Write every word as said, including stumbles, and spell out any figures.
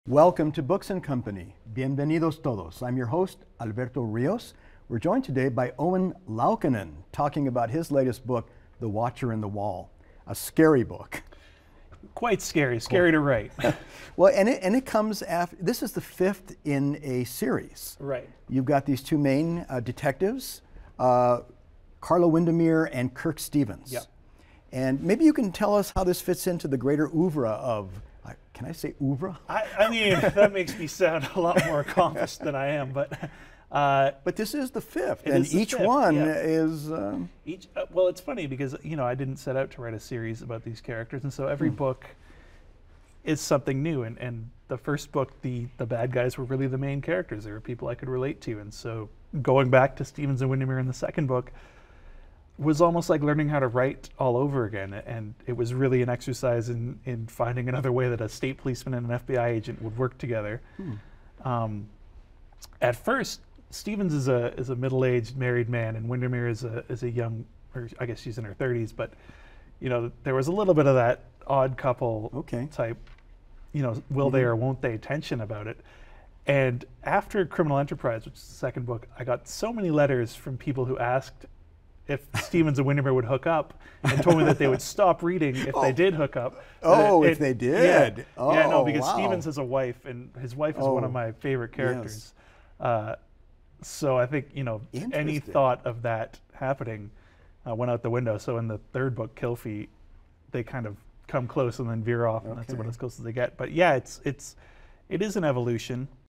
Welcome to Books and Company. Bienvenidos todos. I'm your host, Alberto Rios. We're joined today by Owen Laukkanen, talking about his latest book, The Watcher in the Wall, a scary book. Quite scary, scary to write. Well, and it, and it comes after, this is the fifth in a series. Right. You've got these two main uh, detectives, uh, Carla Windermere and Kirk Stevens. Yep. And maybe you can tell us how this fits into the greater oeuvre of, uh, can I say oeuvre? I, I mean, that makes me sound a lot more accomplished than I am, but... Uh, but this is the fifth, it and is the each fifth, one yeah. is... Um, each, uh, well, it's funny because, you know, I didn't set out to write a series about these characters, and so every Hmm. book is something new, and, and the first book, the, the bad guys were really the main characters. They were people I could relate to, and so going back to Stevens and Windermere in the second book was almost like learning how to write all over again, and it was really an exercise in, in finding another way that a state policeman and an F B I agent would work together. Hmm. Um, at first, Stevens is a is a middle-aged married man, and Windermere is a is a young, or I guess she's in her thirties. But you know, there was a little bit of that odd couple Okay. type, you know, will they or won't they tension about it. And after Criminal Enterprise, which is the second book, I got so many letters from people who asked if Stevens and Windermere would hook up, and told me that they would stop reading if Oh. they did hook up. Oh, It- if they it- did. Yeah, Oh, yeah, no, because wow. Stevens has a wife, and his wife is one Oh, of my favorite characters. yes. Uh, so I think, you know, any Interesting. thought of that happening uh, went out the window. So in the third book, Kilfie, they kind of come close and then veer off, and that's Okay. about as close as they get. But yeah, it's it's it is an evolution.